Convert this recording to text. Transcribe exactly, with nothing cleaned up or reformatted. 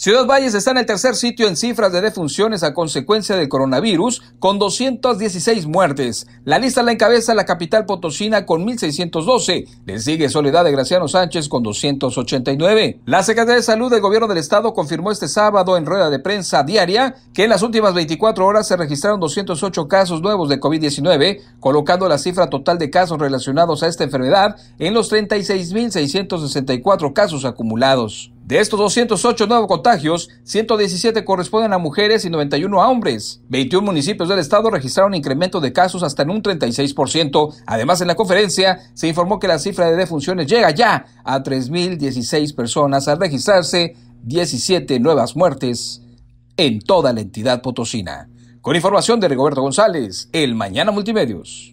Ciudad Valles está en el tercer sitio en cifras de defunciones a consecuencia del coronavirus, con doscientas dieciséis muertes. La lista la encabeza la capital potosina con mil seiscientos doce. Le sigue Soledad de Graciano Sánchez con doscientos ochenta y nueve. La Secretaría de Salud del Gobierno del Estado confirmó este sábado en rueda de prensa diaria que en las últimas veinticuatro horas se registraron doscientos ocho casos nuevos de COVID diecinueve, colocando la cifra total de casos relacionados a esta enfermedad en los treinta y seis mil seiscientos sesenta y cuatro casos acumulados. De estos doscientos ocho nuevos contagios, ciento diecisiete corresponden a mujeres y noventa y uno a hombres. veintiún municipios del estado registraron incremento de casos hasta en un treinta y seis por ciento. Además, en la conferencia se informó que la cifra de defunciones llega ya a tres mil dieciséis personas al registrarse diecisiete nuevas muertes en toda la entidad potosina. Con información de Rigoberto González, El Mañana Multimedios.